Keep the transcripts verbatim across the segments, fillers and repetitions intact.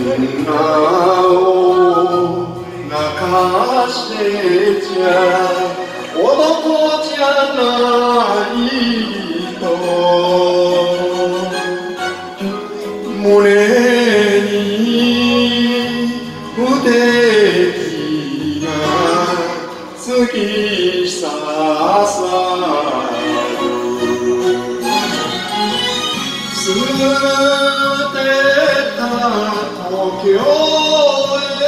女を泣かしてちゃ男じゃないと胸に不敵な突き刺さる捨てた東京へ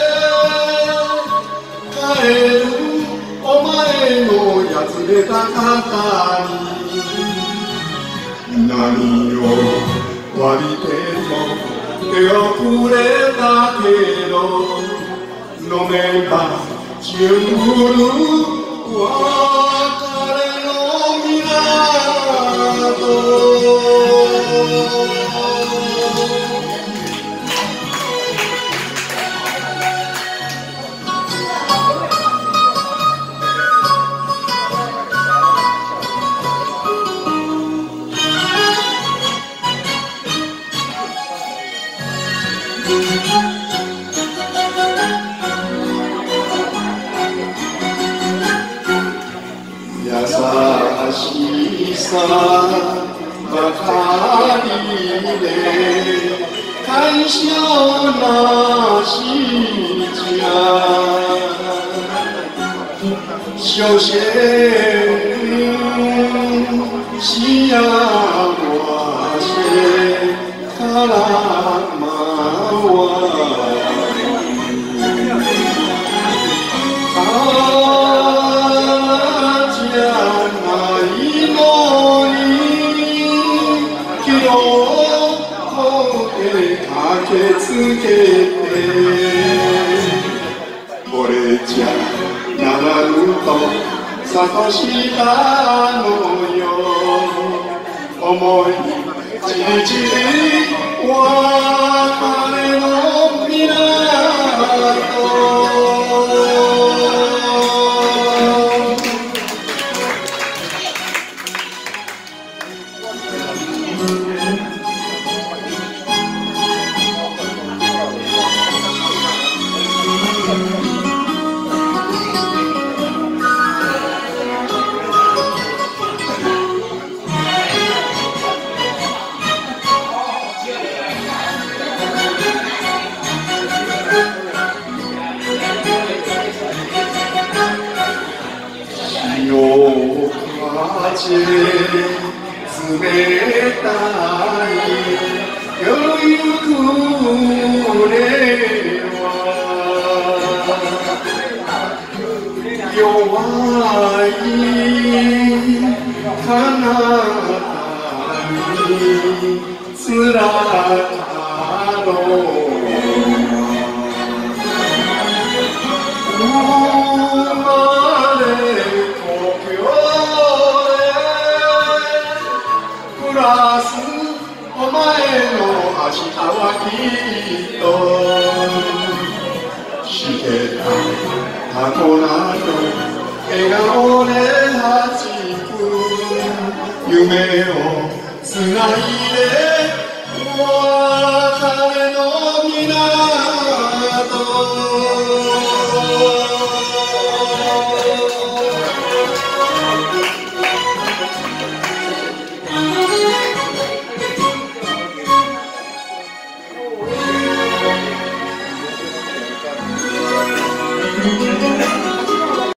帰るお前のやつれた肩に何を詫びても手遅れだけど飲めば純降る別れの港優しさばかりで感謝なしじゃ所詮幸せから駆けつけてこれじゃならぬと諭したのよ思いじりじり別れの港風冷たい夜ゆく俺は弱い彼方につらかろうお前の明日はきっとしてたタコなど笑顔ではじく夢をつないで